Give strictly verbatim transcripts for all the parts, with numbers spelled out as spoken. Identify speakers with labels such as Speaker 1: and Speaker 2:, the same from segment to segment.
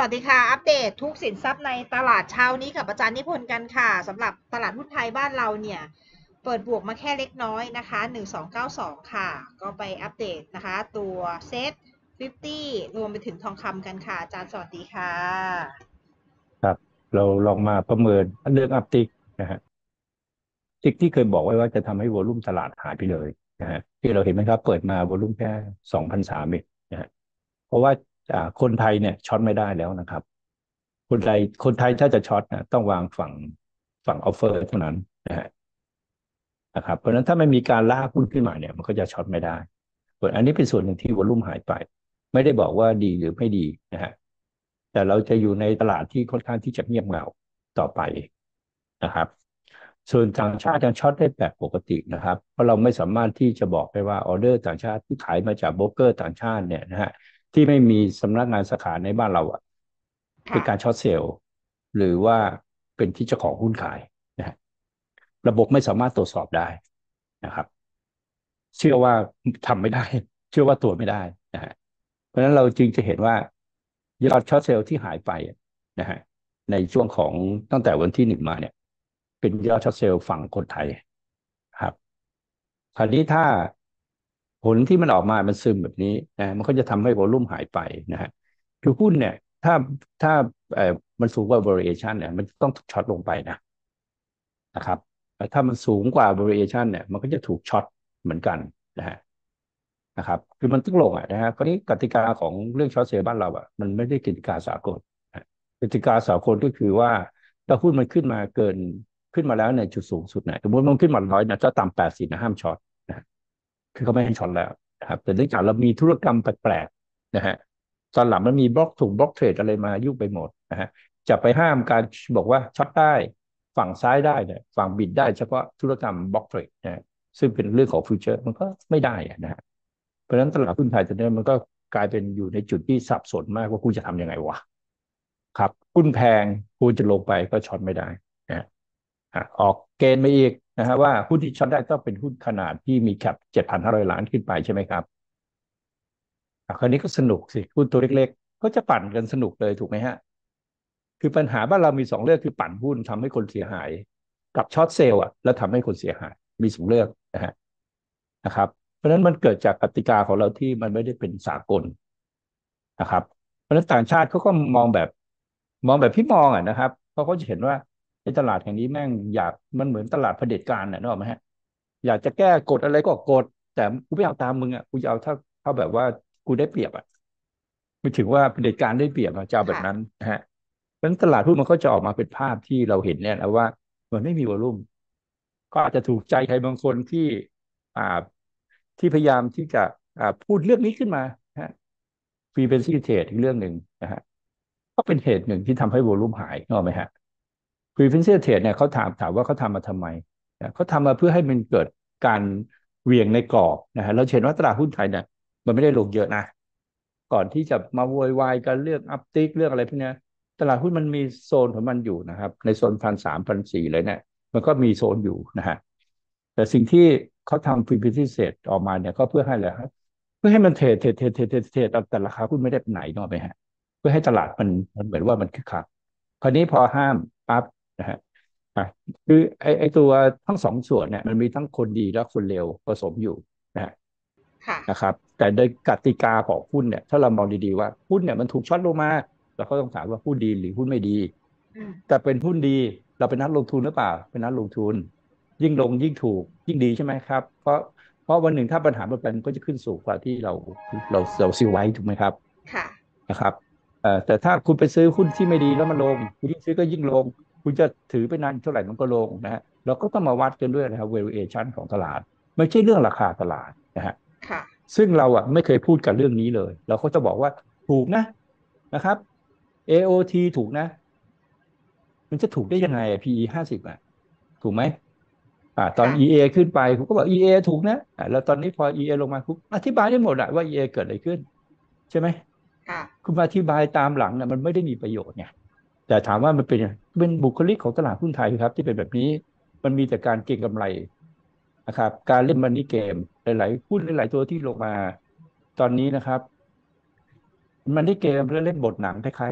Speaker 1: วัสดีค่ะอัปเดตทุกสินทรัพย์ในตลาดเช้านี้กับอาจารย์นิพนธ์กันค่ะสำหรับตลาดหุ้นไทยบ้านเราเนี่ยเปิดบวกมาแค่เล็กน้อยนะคะหนึ่งพันสองร้อยเก้าสิบสองค่ะก็ไปอัปเดตนะคะตัวเซ็ตห้าสิบรวมไปถึงทองคำกันค่ะอาจารย์สวัสดีค่ะ
Speaker 2: ครับเราลองมาประเมินเรื่องอัพติกนะฮะติกที่เคยบอกไว้ว่าจะทำให้วอลุ่มตลาดหายไปเลยนะฮะที่เราเห็นไหมครับเปิดมาวอลุ่มแค่สองพันสามเองนะฮะเพราะว่าอ่าคนไทยเนี่ยช็อตไม่ได้แล้วนะครับคนไทยคนไทยถ้าจะช็อตนะต้องวางฝั่งฝั่งออฟเฟอร์เท่านั้นนะฮะนะครับเพราะฉะนั้นถ้าไม่มีการล่าหุ้นขึ้นมาเนี่ยมันก็จะช็อตไม่ได้ส่วนอันนี้เป็นส่วนหนึ่งที่วอลุ่มหายไปไม่ได้บอกว่าดีหรือไม่ดีนะฮะแต่เราจะอยู่ในตลาดที่ค่อนข้างที่จะเงียบเหงาต่อไปนะครับ ส่วนต่างชาติยังช็อตได้แบบปกตินะครับเพราะเราไม่สามารถที่จะบอกได้ว่าออเดอร์ต่างชาติที่ขายมาจากโบรกเกอร์ต่างชาติเนี่ยนะฮะที่ไม่มีสำนักงานสาขาในบ้านเราอ่ะเป็น
Speaker 1: ค่ะ
Speaker 2: การช็อตเซลล์หรือว่าเป็นที่เจ้าของหุ้นขายนะฮะระบบไม่สามารถตรวจสอบได้นะครับเชื่อว่าทำไม่ได้เชื่อว่าตรวจไม่ได้นะฮะเพราะฉะนั้นเราจึงจะเห็นว่ายอดช็อตเซลล์ที่หายไปนะฮะในช่วงของตั้งแต่วันที่หนึ่งมาเนี่ยเป็นยอดช็อตเซลล์ฝั่งคนไทยครับ คราวนี้ถ้าผลที่มันออกมามันซึมแบบนี้นะมันก็จะทำให้วอลุ่มหายไปนะฮะคือหุ้นเนี่ยถ้าถ้าเอ่อมันสูงกว่า variation เนี่ยมันต้องช็อตลงไปนะนะครับถ้ามันสูงกว่า variation เนี่ยมันก็จะถูกช็อตเหมือนกันนะฮะนะครับคือมันต้องลงอ่ะนะฮะคราวนี้กติกาของเรื่องช็อตเซลล์บ้านเราอ่ะมันไม่ได้กติกาสากลนะกติกาสากลก็คือว่าถ้าหุ้นมันขึ้นมาเกินขึ้นมาแล้วในจุดสูงสุดเนี่ยสมมติมันขึ้นมาร้อยนะถ้าต่ำแปดสิบนะห้ามช็อตนะ คือเขาไม่ให้ช็อตแล้วนะครับแต่เนื่องจากเรามีธุรกรรมแปลกๆนะฮะตอนหลังมันมีบล็อกถูกบล็อกเทรดอะไรมายุ่งไปหมดนะฮะจะไปห้ามการบอกว่าช็อตได้ฝั่งซ้ายได้เนี่ยฝั่งบิดได้เฉพาะธุรกรรมบล็อกเทรดนะฮะซึ่งเป็นเรื่องของฟิวเจอร์มันก็ไม่ได้นะฮะเพราะฉะนั้นตลาดหุ้นไทยตอนนี้มันก็กลายเป็นอยู่ในจุดที่สับสนมากว่าคุณจะทำยังไงวะครับหุ้นแพงคุณจะลงไปก็ช็อตไม่ได้นะฮะ อ่ะออกเกณฑ์มาอีกนะฮะว่าหุ้นที่ช็อตได้ต้องเป็นหุ้นขนาดที่มีแคปเจ็ดพันห้าร้อยล้านขึ้นไปใช่ไหมครับอ่ะคราวนี้ก็สนุกสิหุ้นตัวเล็กๆก็จะปั่นกันสนุกเลยถูกไหมฮะคือปัญหาบ้านเรามีสองเรื่องคือปั่นหุ้นทำให้คนเสียหายกับช็อตเซลล์อ่ะแล้วทำให้คนเสียหายมีสองเรื่องนะฮะนะครับเพราะฉะนั้นมันเกิดจากกติกาของเราที่มันไม่ได้เป็นสากลนะครับเพราะฉะนั้นต่างชาติเขาก็มองแบบมองแบบพี่มองอ่ะนะครับเพราะเขาจะเห็นว่าในตลาดแห่งนี้แม่งอยากมันเหมือนตลาดเผด็จการน่ะนึกออกไหมฮะ อยากจะแก้กฎอะไรก็กฎแต่กูไม่เอาตามมึงอ่ะกูจะเอาเท่าเท่าแบบว่ากูได้เปรียบอ่ะไม่ถึงว่าเผด็จการได้เปรียบอะจะเอาแบบ
Speaker 1: ค่ะ
Speaker 2: นั้นนะฮะเพราะฉะนั้นตลาดหุ้นมันก็จะออกมาเป็นภาพที่เราเห็นเนี่ยนะว่ามันไม่มีวอลุ่มก็อาจจะถูกใจใครบางคนที่อ่าที่พยายามที่จะอ่าพูดเรื่องนี้ขึ้นมานะฮะ frequency trade อีกเรื่องหนึ่งนะฮะก็เป็นเหตุหนึ่งที่ทำให้วอลุ่มหายนึกออกไหมฮะ frequency trade เนี่ยเขาถามถามว่าเขาทำมาทำไมนะเขาทำมาเพื่อให้มันเกิดการเหวี่ยงในกรอบนะฮะเราเห็นว่าตลาดหุ้นไทยเนี่ยมันไม่ได้ลงเยอะนะก่อนที่จะมาโวยวายกันเรื่องอัพติกเรื่องอะไรพวกเนี้ยตลาดหุ้นมันมีโซนของมันอยู่นะครับในโซนพันสามพันสี่เลยเนี่ยมันก็มีโซนอยู่นะฮะแต่สิ่งที่เขาทำ frequency trade ออกมาเนี่ยก็เพื่อให้อะไรครับเพื่อให้มันเทรดเทรดเทรดเทรดเทรดเทรดแต่ราคาหุ้นไม่ได้ไปไหนเนกอะไหมฮะเพื่อให้ตลาดมันมันเหมือนว่ามันคึกคักคราวนี้พอห้ามปั๊บนะฮะ อ่ะคือไอไอตัวทั้งสองส่วนเนี่ยมันมีทั้งคนดีและคนเลวผสมอยู่นะฮะ
Speaker 1: ค่ะ
Speaker 2: นะครับแต่โดยกติกาของหุ้นเนี่ยถ้าเรามองดีๆว่าหุ้นเนี่ยมันถูกช็อตลงมาเราก็ต้องถามว่าหุ้นดีหรือหุ้นไม่ดี
Speaker 1: อืม
Speaker 2: แต่เป็นหุ้นดีเราเป็นนักลงทุนหรือเปล่าเป็นนักลงทุนยิ่งลงยิ่งถูกยิ่งดีใช่ไหมครับเพราะเพราะวันหนึ่งถ้าปัญหามันเป็นก็จะขึ้นสูงกว่าที่เราเราเราซื้อไว้ถูกไหมครับ
Speaker 1: ค่ะ
Speaker 2: นะครับเอ่อแต่ถ้าคุณไปซื้อหุ้นที่ไม่ดีแล้วมันลงคุณยิ่งซื้อก็ยิ่งลง คุณจะถือไปนานเท่าไหร่มันก็ลงนะฮะเราก็ต้องมาวัดกันด้วยนะครับ valuation ของตลาดไม่ใช่เรื่องราคาตลาดนะฮะ
Speaker 1: ค่ะ
Speaker 2: ซึ่งเราอ่ะไม่เคยพูดกันเรื่องนี้เลยเราก็จะบอกว่าถูกนะนะครับ เอ โอ ที ถูกนะมันจะถูกได้ยังไงอะ พี อี ห้าสิบอ่ะถูกไหมอ่าตอน
Speaker 1: ค่ะ
Speaker 2: อี เอ ขึ้นไปผมก็บอก อี เอ ถูกนะอ่าแล้วตอนนี้พอ อี เอ ลงมาคุกอธิบายได้หมดอะว่า อี เอ เกิดอะไรขึ้นใช่ไหม
Speaker 1: ค่ะ
Speaker 2: คุณมาอธิบายตามหลังเนี่ยมันไม่ได้มีประโยชน์ไง แต่ถามว่ามันเป็นเป็นบุคลิกของตลาดหุ้นไทยครับที่เป็นแบบนี้มันมีแต่การเก็งกำไรนะครับการเล่นมันนี่เกมหลายๆหุ้นหลายๆตัวที่ลงมาตอนนี้นะครับมันนี่เกมและเล่นบทหนังคล้ายๆกัน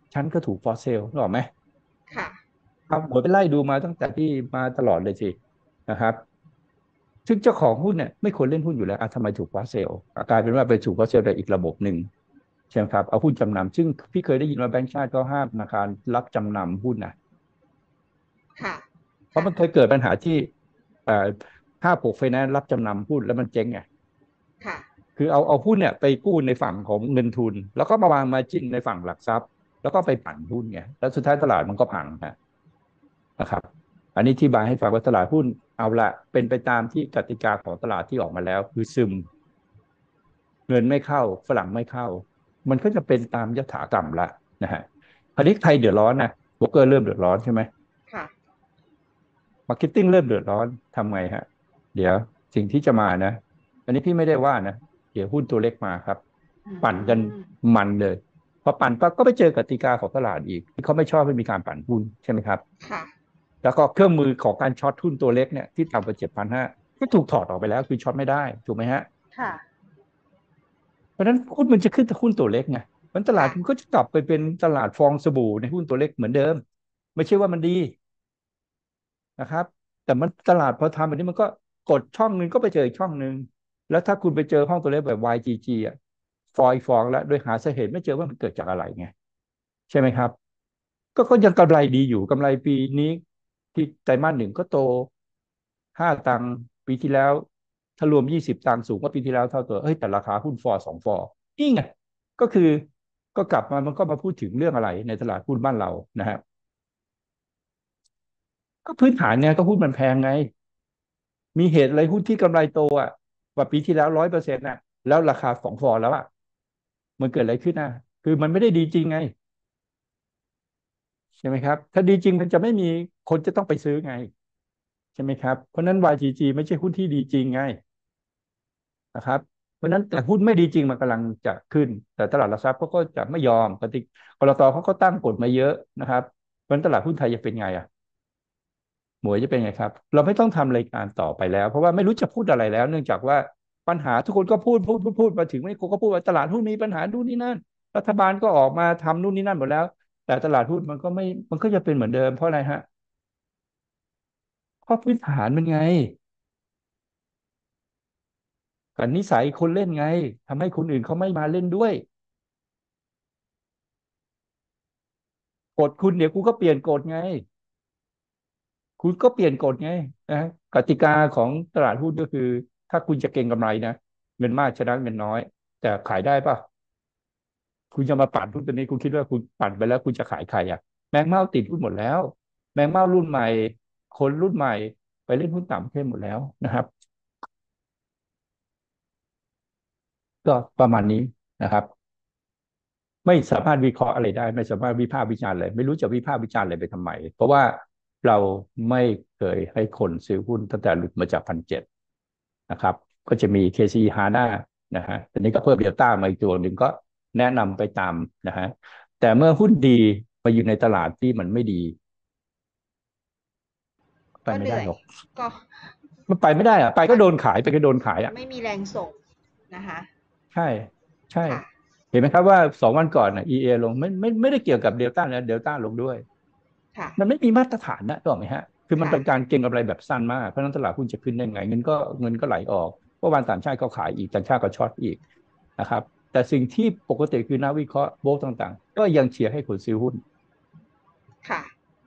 Speaker 2: ฉันก็ถูกฟอร์เซลนึกออกไหม
Speaker 1: ค่ะ
Speaker 2: ครับหมวยไปไล่ดูมาตั้งแต่ที่มาตลอดเลยสินะครับซึ่งเจ้าของหุ้นเนี่ยไม่ควรเล่นหุ้นอยู่แล้วอ่ะทำไมถูกฟอร์เซลกลายเป็นว่าไปถูกฟอร์เซลในอีกระบบหนึ่งใช่ไหมครับเอาหุ้นจำนำซึ่งพี่เคยได้ยินว่าแบงก์ชาติก็ห้ามธนาคารรับจำนำหุ้นนะ
Speaker 1: ค่ะ
Speaker 2: เพราะ
Speaker 1: ค่ะ
Speaker 2: มันเคยเกิดปัญหาที่เอ่อห้าปกไฟแนนซ์รับจำนำหุ้นแล้วมันเจ๊งไง
Speaker 1: ค่ะ
Speaker 2: คือเอาเอาหุ้นเนี่ยไปกู้ในฝั่งของเงินทุนแล้วก็มาวางมาจิ้นในฝั่งหลักทรัพย์แล้วก็ไปปั่นหุ้นไงแล้วสุดท้ายตลาดมันก็พังนะครับอันนี้ที่บายให้ฟังว่าตลาดหุ้นเอาละเป็นไปตามที่กติกาของตลาดที่ออกมาแล้วคือซึมเงินไม่เข้าฝรั่งไม่เข้ามันก็จะเป็นตามยถากรรมละนะฮะคราวนี้ใครเดือดร้อนนะโบรกเกอร์เริ่มเดือดร้อนใช่ไหม
Speaker 1: ค่ะ
Speaker 2: มาร์เก็ตติ้งเริ่มเดือดร้อนทำไงฮะเดี๋ยวสิ่งที่จะมานะอันนี้พี่ไม่ได้ว่านะเดี๋ยวหุ้นตัวเล็กมาครับ
Speaker 1: อื
Speaker 2: ปั่นกัน
Speaker 1: ม
Speaker 2: มันเลยพอปั่นปั๊บก็ไปเจอกติกาของตลาดอีกที่เขาไม่ชอบให้มีการปั่นหุ้นใช่ไหมครับ
Speaker 1: ค่ะ
Speaker 2: แล้วก็เครื่องมือของการช็อตหุ้นตัวเล็กเนี่ยที่ต่ำกว่าเจ็ดพันห้าก็ถูกถอดออกไปแล้วคือช็อตไม่ได้ถูกไหมฮะ
Speaker 1: ค่ะ
Speaker 2: เพราะฉะนั้นหุ้นมันจะขึ้นแต่หุ้นตัวเล็กไงมันตลาด
Speaker 1: ค่ะ
Speaker 2: มันก็จะกลับไปเป็นตลาดฟองสบู่ในหุ้นตัวเล็กเหมือนเดิมไม่ใช่ว่ามันดีนะครับแต่มันตลาดพอทำแบบนี้มันก็กดช่องหนึ่งก็ไปเจออีกช่องหนึ่งแล้วถ้าคุณไปเจอห้องตัวเลขแบบ วาย จี จี อ่ะฟอยฟองแล้วโดยหาสาเหตุไม่เจอว่ามันเกิดจากอะไรไงใช่ไหมครับ ก็ก็ยังกำไรดีอยู่กำไรปีนี้ที่ไตรมาสหนึ่งก็โตห้าตังค์ปีที่แล้วถ้ารวมยี่สิบตังค์สูงกว่าปีที่แล้วเท่าตัวเฮ้ยแต่ราคาหุ้นฟอร์สองฟอร์นี่ไงก็คือก็กลับมามันก็มาพูดถึงเรื่องอะไรในตลาดหุ้นบ้านเรานะฮะก็พื้นฐานเนี่ยก็หุ้นมันแพงไงมีเหตุอะไรหุ้นที่กำไรโตอ่ะกว่าปีที่แล้วร้อยเปอร์เซ็นต์น่ะแล้วราคาสองฟอร์แล้วอ่ะมันเกิดอะไรขึ้นน่ะคือมันไม่ได้ดีจริงไงใช่ไหมครับถ้าดีจริงมันจะไม่มีคนจะต้องไปซื้อไง ใช่ไหมครับเพราะนั้น วาย จี จี ไม่ใช่หุ้นที่ดีจริงไงนะครับเพราะนั้นแต่หุ้นไม่ดีจริงมันกำลังจะขึ้นแต่ตลาดหลักทรัพย์เขาก็จะไม่ยอมปฏิกลตเขาก็ตั้งกฎมาเยอะนะครับเพราะฉะนั้นตลาดหุ้นไทยจะเป็นไงอ่ะหมวยจะเป็นไงครับเราไม่ต้องทำรายการต่อไปแล้วเพราะว่าไม่รู้จะพูดอะไรแล้วเนื่องจากว่าปัญหาทุกคนก็พูดพูดพูดพูดมาถึงไม่คนก็พูดว่าตลาดหุ้นมีปัญหานู่นนี่นั่นรัฐบาลก็ออกมาทำนู่นนี่นั่นหมดแล้วแต่ตลาดหุ้นมันก็ไม่มันก็จะเป็นเหมือนเดิมเพราะอะไรฮะเพราะพื้นฐานมันไง กับนิสัยคนเล่นไงทำให้คนอื่นเขาไม่มาเล่นด้วยกฎคุณเดี๋ยวกูก็เปลี่ยนกฎไงคุณก็เปลี่ยนกฎไงนะกติกาของตลาดหุ้นก็คือถ้าคุณจะเก็งกำไรนะเงินมากชนะเงินน้อยแต่ขายได้ป่ะคุณจะมาปั่นหุ้นตัวนี้คุณคิดว่าคุณปั่นไปแล้วคุณจะขายใครอ่ะแมงเม่าติดหุ้นหมดแล้วแมงเม่ารุ่นใหม่คนรุ่นใหม่ไปเล่นหุ้นต่างประเทศหมดแล้วนะครับก็ประมาณนี้นะครับ ไม่สามารถวิเคราะห์อะไรได้ไม่สามารถวิพากษ์วิจารณ์อะไรไม่รู้จะวิพากษ์วิจารณ์อะไรไปทำไมเพราะว่าเราไม่เคยให้คนซื้อหุ้นตั้งแต่หลุดมาจากพันเจ็ดนะครับก็จะมี เค ซี ฮาน่านะฮะตอนนี้ก็เพิ่มเดลต้ามาอีกตัวหนึ่งก็แนะนำไปตามนะฮะแต่เมื่อหุ้นดีมาอยู่ในตลาดที่มันไม่ดีไป
Speaker 1: ก็เหนื่อย
Speaker 2: ไม่ได้หรอก
Speaker 1: ก็
Speaker 2: มันไปไม่ได้อะไปก็
Speaker 1: มัน
Speaker 2: โดนขายไปก็โดนขายอ่ะ
Speaker 1: ไม่มีแรงส่งนะคะ
Speaker 2: ใช่ใช่
Speaker 1: ค่ะ
Speaker 2: เห็นไหมครับว่าสองวันก่อนอ่ะ อี เอ ลงไม่ไม่ไม่ได้เกี่ยวกับเดลต้านะเดลต้าลงด้วย
Speaker 1: ค่ะ
Speaker 2: มันไม่มีมาตรฐานนะถูกไหมฮะคือมัน
Speaker 1: ค่ะ
Speaker 2: เป็นการเก็งกำไรแบบสั้นมากเพราะฉะนั้นตลาดหุ้นจะขึ้นได้ไงเงินก็เงินก็ไหลออกเพราะวันต่างชาติก็ขายอีกต่างชาติก็ช็อตอีกนะครับแต่สิ่งที่ปกติคือนักวิเคราะห์โบกต่างๆก็ยังเชียร์ให้คนซื้อหุ้น
Speaker 1: ค่ะ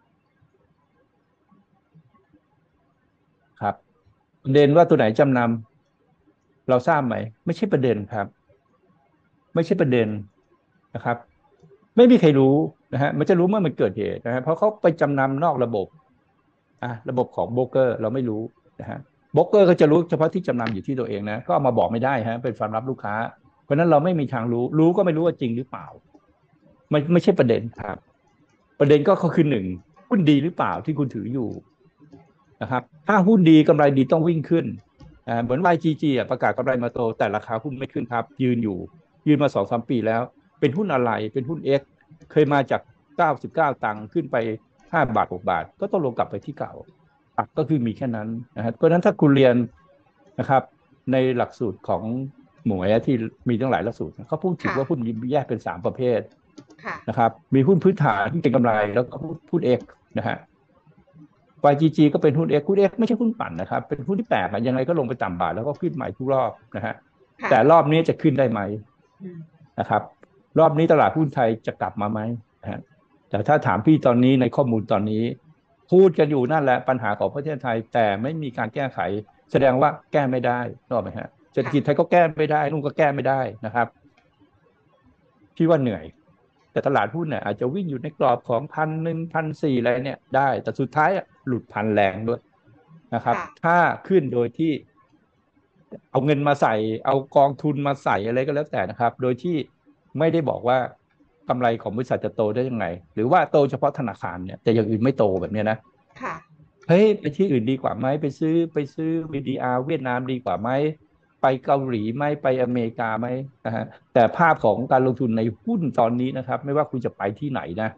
Speaker 2: ครับประเด็นว่าตัวไหนจำนำเราทราบไหมไม่ใช่ประเด็นครับไม่ใช่ประเด็นนะครับไม่มีใครรู้นะฮะมันจะรู้เมื่อมันเกิดเหตุนะฮะเพราะเขาไปจำนำนอกระบบ อ่ะระบบของโบรกเกอร์เราไม่รู้นะฮะโบรกเกอร์ก็จะรู้เฉพาะที่จำนำอยู่ที่ตัวเองนะก็เอามาบอกไม่ได้ฮะเป็นความลับลูกค้าเพราะฉะนั้นเราไม่มีทางรู้รู้ก็ไม่รู้ว่าจริงหรือเปล่าไม่ไม่ใช่ประเด็นครับประเด็นก็คือหนึ่งหุ้นดีหรือเปล่าที่คุณถืออยู่นะครับถ้าหุ้นดีกำไรดีต้องวิ่งขึ้นอ่าเหมือน วาย จี จี อ่ะประกาศกำไรมาโตแต่ราคาหุ้นไม่ขึ้นครับยืนอยู่ยืนมาสองสามปีแล้วเป็นหุ้นอะไรเป็นหุ้น X เคยมาจากเก้าสิบเก้าตังค์ขึ้นไปห้าบาทหกบาทก็ต้องลงกลับไปที่เก่า ก็คือมีแค่นั้นนะครับเพราะฉะนั้นถ้าคุณเรียนนะครับในหลักสูตรของหมวยที่มีตั้งหลายหลักสูตรเขาพูดถึง
Speaker 1: ค่ะ
Speaker 2: ว่าหุ้นแยกเป็นสามประเภท
Speaker 1: ค่ะ
Speaker 2: นะครับมีหุ้นพื้นฐานที่เป็นกำไรแล้วก็หุ้นเอกนะฮะ วาย จี จี ก็เป็นหุ้นเอกหุ้นเอกไม่ใช่หุ้นปั่นนะครับเป็นหุ้นที่แปลกอะยังไงก็ลงไปต่ำบาทแล้วก็ขึ้นใหม่ทุกรอบนะฮะ
Speaker 1: ค่ะ
Speaker 2: แต่รอบนี้จะขึ้นได้ไหม
Speaker 1: อืม
Speaker 2: นะครับรอบนี้ตลาดหุ้นไทยจะกลับมาไหมนะฮะแต่ถ้าถามพี่ตอนนี้ในข้อมูลตอนนี้พูดกันอยู่นั่นแหละปัญหาของประเทศไทยแต่ไม่มีการแก้ไขแสดงว่าแก้ไม่ได้นกออกไหมฮะเศรษฐ
Speaker 1: ค่ะ
Speaker 2: กิจไทยก็แก้ไม่ได้นู่นก็แก้ไม่ได้นะครับพี่ว่าเหนื่อยแต่ตลาดหุ้นเนี่ยอาจจะวิ่งอยู่ในกรอบของพันหนึ่งพันสี่อะไรเนี่ยได้แต่สุดท้ายหลุดพันแรงด้วยนะครับ
Speaker 1: ค่ะ
Speaker 2: ถ้าขึ้นโดยที่เอาเงินมาใส่เอากองทุนมาใส่อะไรก็แล้วแต่นะครับโดยที่ไม่ได้บอกว่ากำไรของบริษัทจะโตได้ยังไงหรือว่าโตเฉพาะธนาคารเนี่ยแต่อย่างอื่นไม่โตแบบเนี้ยนะ
Speaker 1: ค่ะ
Speaker 2: เฮ้ยไปที่อื่นดีกว่าไหมไปซื้อไปซื้อ วี ดี อาร์ เวียดนามดีกว่าไหมไปเกาหลีไหมไปอเมริกาไหมนะฮะแต่ภาพของการลงทุนในหุ้นตอนนี้นะครับไม่ว่าคุณจะไปที่ไหนนะ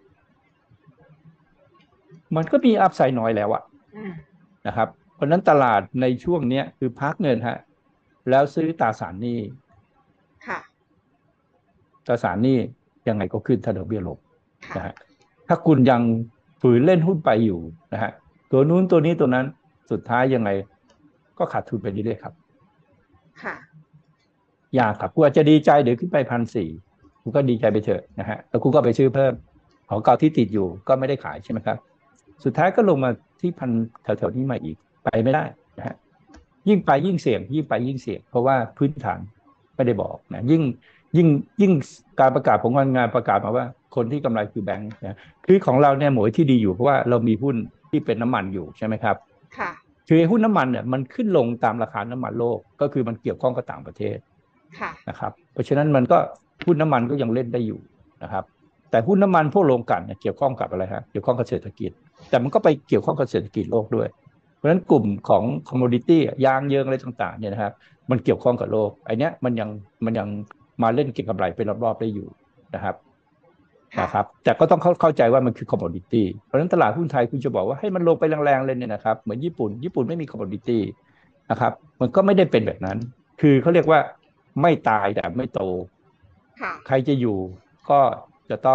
Speaker 2: มันก็มีอัพไซด์น้อยแล้วอะ
Speaker 1: อืม
Speaker 2: นะครับเพราะฉะนั้นตลาดในช่วงนี้คือพักเงินฮะแล้วซื้อตราสารหนี้
Speaker 1: ค่ะ
Speaker 2: ตราสารหนี้ยังไงก็ขึ้นถ้าดอกเบี้ยลง
Speaker 1: ค่ะ
Speaker 2: นะฮะถ้าคุณยังฝืนเล่นหุ้นไปอยู่นะฮะตัวนู้นตัวนี้ตัวนั้นสุดท้ายยังไงก็ขาดทุนไปเรื่อยๆครับ
Speaker 1: ค่ะ
Speaker 2: อยากครับคุณอาจจะดีใจเดี๋ยวขึ้นไปพันสี่คุณก็ดีใจไปเถอะนะฮะแล้วคุณก็ไปซื้อเพิ่มของเก่าที่ติดอยู่ก็ไม่ได้ขายใช่ไหมครับสุดท้ายก็ลงมาที่พันแถวๆนี้มาอีกไปไม่ได้นะฮะ ยิ่งไปยิ่งเสี่ยงยิ่งไปยิ่งเสี่ยงเพราะว่าพื้นฐานไม่ได้บอกนะยิ่งยิ่งยิ่งการประกาศของงานงานประกาศมาว่าคนที่กำไรคือแบงค์นะคือของเราเนี่ยหมวยที่ดีอยู่เพราะว่าเรามีหุ้นที่เป็นน้ำมันอยู่ใช่ไหมครับ
Speaker 1: ค่ะ
Speaker 2: คือหุ้นน้ำมันเนี่ยมันขึ้นลงตามราคาน้ำมันโลกก็คือมันเกี่ยวข้องกับต่างประเทศ
Speaker 1: ค่ะ
Speaker 2: นะครับเพราะฉะนั้นมันก็หุ้นน้ำมันก็ยังเล่นได้อยู่นะครับแต่หุ้นน้ำมันพวกโรงกลั่นเนี่ยเกี่ยวข้องกับอะไรฮะเกี่ยวข้องกับเศรษฐกิจแต่มันก็ไปเกี่ยวข้องกับเศรษฐกิจโลกด้วย เพราะฉะนั้นกลุ่มของคอมมูนิตี้ยางเยิงอะไรต่างๆเนี่ยนะครับมันเกี่ยวข้องกับโลกไอเนี้ยมันยังมันยังมาเล่นเก็งกำไรเป็นรอบๆได้อยู่นะครับ
Speaker 1: ค่ะ
Speaker 2: นะครับแต่ก็ต้องเข้าเข้าใจว่ามันคือคอมมูนิตี้เพราะฉะนั้นตลาดหุ้นไทยคุณจะบอกว่าให้มันลงไปแรงๆเลยเนี่ยนะครับเหมือนญี่ปุ่นญี่ปุ่นไม่มีคอมมูนิตี้นะครับมันก็ไม่ได้เป็นแบบนั้นคือเขาเรียกว่าไม่ตายแต่ไม่โต
Speaker 1: ค่ะ
Speaker 2: ใครจะอยู่ก็จะต้อง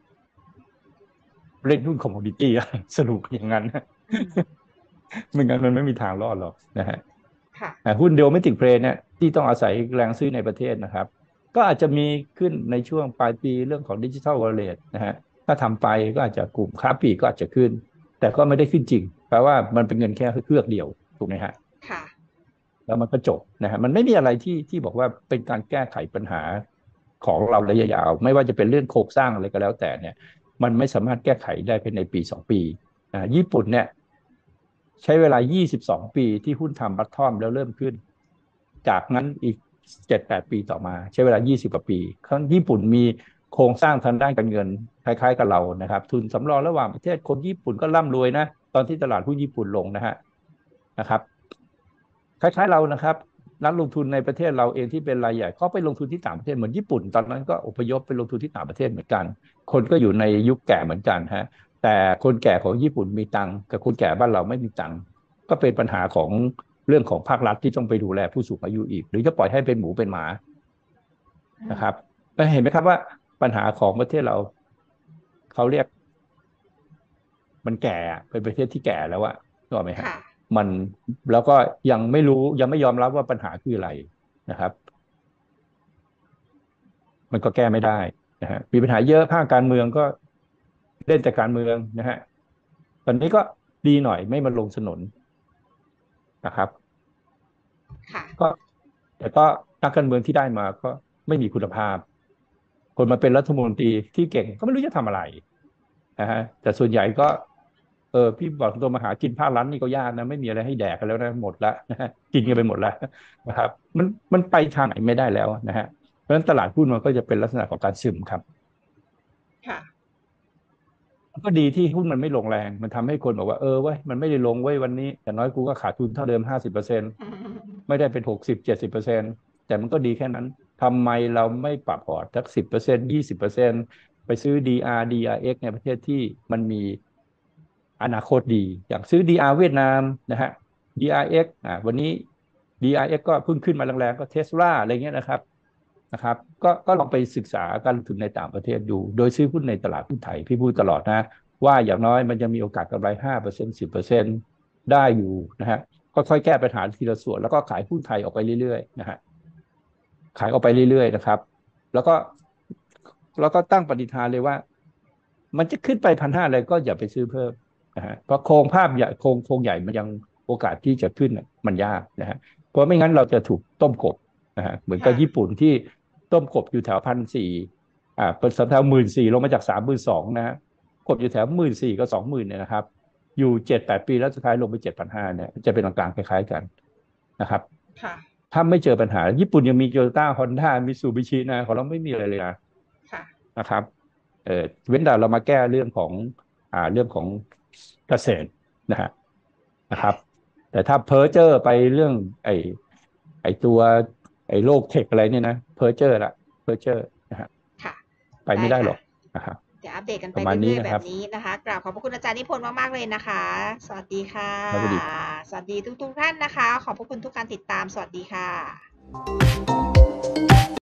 Speaker 2: เล่นหุ้นคอมมูนิตี้สรุปอย่างนั้น
Speaker 1: อืม
Speaker 2: ไม่งั้นมันไม่มีทางรอดหรอกนะฮะ
Speaker 1: ค่ะ
Speaker 2: หุ้นเด o เม s ติกเพลย์เนี่ยที่ต้องอาศัยแรงซื้อในประเทศนะครับก็อาจจะมีขึ้นในช่วงปลายปีเรื่องของดิจิทัลวอลเล็ตนะฮะถ้าทำไปก็อาจจะกลุ่มค้าปลีกก็อาจจะขึ้นแต่ก็ไม่ได้ขึ้นจริงแปลว่ามันเป็นเงินแค่เครือกเดียวถูกไหมฮะ
Speaker 1: ค่ะ
Speaker 2: แล้วมันก็จบนะฮะมันไม่มีอะไรที่ที่บอกว่าเป็นการแก้ไขปัญหาของเราระยะยาวไม่ว่าจะเป็นเรื่องโครงสร้างอะไรก็แล้วแต่เนี่ยมันไม่สามารถแก้ไขได้ภายในปีสองปีนะญี่ปุ่นเนี่ยใช้เวลายี่สิบสองปีที่หุ้นทำบัตทอมแล้วเริ่มขึ้น จากนั้นอีกเจ็ดแปดปีต่อมาใช้เวลายี่สิบกว่าปีข้างญี่ปุ่นมีโครงสร้างทางด้านการเงินคล้ายๆกับเรานะครับทุนสำรองระหว่างประเทศคนญี่ปุ่นก็ร่ำรวยนะตอนที่ตลาดหุ้นญี่ปุ่นลงนะฮะนะครับคล้ายๆเรานะครับนักลงทุนในประเทศเราเองที่เป็นรายใหญ่ก็ไปลงทุนที่ต่างประเทศเหมือนญี่ปุ่นตอนนั้นก็อพยพไปลงทุนที่ต่างประเทศเหมือนกันคนก็อยู่ในยุคแก่เหมือนกันฮะแต่คนแก่ของญี่ปุ่นมีตังค์กับคนแก่บ้านเราไม่มีตังค์ก็เป็นปัญหาของ เรื่องของภาครัฐที่ต้องไปดูแลผู้สูงอายุอีกหรือจะปล่อยให้เป็นหมูเป็นหมา
Speaker 1: อืม
Speaker 2: นะครับเห็นไหมครับว่าปัญหาของประเทศเราเขาเรียกมันแก่เป็นประเทศที่แก่แล้วอะถูกไหมฮะ
Speaker 1: ค่ะ
Speaker 2: มันแล้วก็ยังไม่รู้ยังไม่ยอมรับว่าปัญหาคืออะไรนะครับมันก็แก้ไม่ได้นะฮะมีปัญหาเยอะภาคการเมืองก็เล่นแต่การเมืองนะฮะตอนนี้ก็ดีหน่อยไม่มาลงถนนนะครับ
Speaker 1: ค่ะ
Speaker 2: ก็แต่ก็นักการเมืองที่ได้มาก็ไม่มีคุณภาพ คนมาเป็นรัฐมนตรีที่เก่งก็ไม่รู้จะทำอะไรนะฮะแต่ส่วนใหญ่ก็เออพี่บอกตัวมาหากินภาครัฐนี่ก็ยากนะไม่มีอะไรให้แดกกันแล้วนะหมดละนะฮะกินกันไปหมดแล้วนะครับมันมันไปทางไหนไม่ได้แล้วนะฮะเพราะฉะนั้นตลาดหุ้นมันก็จะเป็นลักษณะของการซึมครับ
Speaker 1: ค่ะ
Speaker 2: ก็ดีที่หุ้นมันไม่ลงแรงมันทำให้คนบอกว่าเออเว้ยมันไม่ได้ลงเว้ยวันนี้แต่น้อยกูก็ขาดทุนเท่าเดิมห้าสิบเปอร์เซ็นต์
Speaker 1: อืม
Speaker 2: ไม่ได้เป็นหกสิบเจ็ดสิบเปอร์เซ็นต์แต่มันก็ดีแค่นั้นทำไมเราไม่ปรับพอร์ตสักสิบเปอร์เซ็นต์ยี่สิบเปอร์เซ็นต์ไปซื้อ ดี อาร์ ดี อาร์ เอ็กซ์ ในประเทศที่มันมีอนาคตดีอย่างซื้อ ดี อาร์ เวียดนามนะฮะ ดี อาร์ เอ็กซ์ อ่าวันนี้ดี ไอ เอ็กซ์ ก็เพิ่งขึ้นมาแรงๆก็เทสลาอะไรเงี้ยนะครับนะครับก็ก็ลองไปศึกษาการลงทุนในต่างประเทศดูโดยซื้อหุ้นในตลาดหุ้นไทยพี่พูดตลอดนะว่าอย่างน้อยมันจะมีโอกาสกำไร ห้าเปอร์เซ็นต์ สิบเปอร์เซ็นต์ ได้อยู่นะฮะค่อยๆแก้ปัญหาทีละส่วนแล้วก็ขายหุ้นไทยออกไปเรื่อยๆนะฮะขายออกไปเรื่อยๆนะครับแล้วก็แล้วก็ตั้งปณิธานเลยว่ามันจะขึ้นไปพันห้าเลยก็อย่าไปซื้อเพิ่มนะฮะเพราะโครงภาพใหญ่โครงโครงใหญ่มันยังโอกาสที่จะขึ้นมันยากนะฮะเพราะไม่งั้นเราจะถูกต้มกบนะฮะเหมือนกับ
Speaker 1: ค่ะ
Speaker 2: ญี่ปุ่นที่ต้มกบอยู่แถวพันสี่อ่าเป็นสัปดาห์หมื่นสี่ลงมาจากสามหมื่นสองนะฮะกบอยู่แถวหมื่นสี่กับสองหมื่นเนี่ยนะครับอยู่เจ็ดแปดปีแล้วสุดท้ายลงไปเจ็ดพันห้าเนี่ยจะเป็นกลางๆคล้ายๆกันนะครับ
Speaker 1: ค่ะ
Speaker 2: ถ้าไม่เจอปัญหาญี่ปุ่นยังมีโตโยต้าฮอนด้ามิตซูบิชินะของเราไม่มีอะไรเลยนะ
Speaker 1: ค่ะ
Speaker 2: นะครับเออเว้นแต่เรามาแก้เรื่องของอ่าเรื่องของเกษตรนะฮะนะครับแต่ถ้าเพ้อเจอร์ไปเรื่องไอ้ไอ้ตัวไอ้โลกเทคอะไรเนี่ยนะเพ้อเจอร์ละเพ้อเจอร์นะฮะ
Speaker 1: ค่ะ
Speaker 2: ไป
Speaker 1: ได้ค่ะ
Speaker 2: ไม่ได้หรอกนะครับ
Speaker 1: เดี๋ยวอัปเดตกัน
Speaker 2: ป
Speaker 1: ไป
Speaker 2: ระมาณ
Speaker 1: เรื่อยๆแบบ
Speaker 2: นี้นะครับ
Speaker 1: นี้นะคะกราบขอบพระคุณอาจารย์นิพนธ์มากๆเลยนะคะ สวัสดีค่ะ
Speaker 2: แล้วพอดี
Speaker 1: สวัสดีทุกๆท่านนะคะ ขอบพระคุณทุกการติดตาม สวัสดีค่ะ